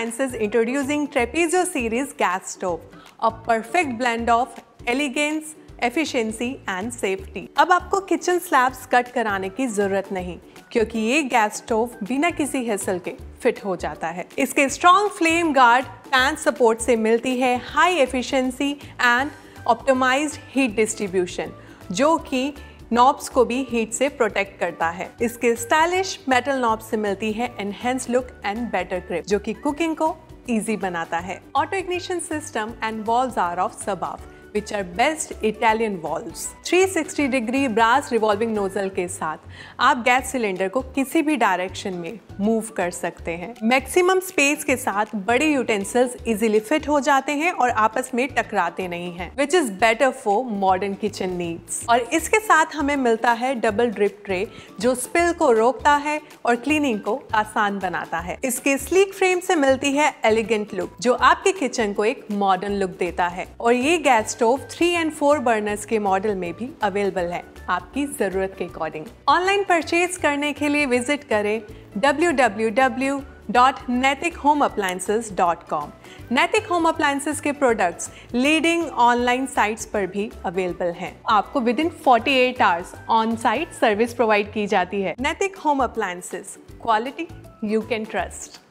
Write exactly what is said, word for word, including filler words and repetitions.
Appliances introducing Trapezio series gas stove, a perfect blend of elegance, efficiency and safety। अब आपको kitchen slabs cut कराने की जरूरत नहीं, क्योंकि ये गैस स्टोव बिना किसी हेसल के फिट हो जाता है। इसके strong flame guard pan support से मिलती है high efficiency and optimized heat distribution, जो कि नॉब्स को भी हीट से प्रोटेक्ट करता है। इसके स्टाइलिश मेटल नॉब्स से मिलती है enhance look and better grip, जो कि कुकिंग को इजी बनाता है। Auto ignition system and valves are of Sabaf, which are best Italian valves। Three sixty degree brass revolving nozzle के साथ आप गैस सिलेंडर को किसी भी डायरेक्शन में मूव कर सकते हैं। मैक्सिमम स्पेस के साथ बड़े यूटेंसिल्स इजीली फिट हो जाते हैं और आपस में टकराते नहीं हैं, which is better for modern kitchen needs। और इसके साथ हमें मिलता है डबल ड्रिप ट्रे, जो स्पिल को रोकता है और क्लीनिंग को आसान बनाता है। इसके स्लीक फ्रेम से मिलती है एलिगेंट लुक, जो आपके किचन को एक मॉडर्न लुक देता है। और ये gas stove three and four burners के मॉडल में भी अवेलेबल है, आपकी जरूरत के अकॉर्डिंग। ऑनलाइन परचेज करने के लिए विजिट करें W W W dot Naitik home appliances dot com. Naitik home appliances के प्रोडक्ट्स लीडिंग ऑनलाइन साइट्स पर भी अवेलेबल हैं। आपको within forty eight hours on site service provide की जाती है। Naitik home appliances, quality you can trust.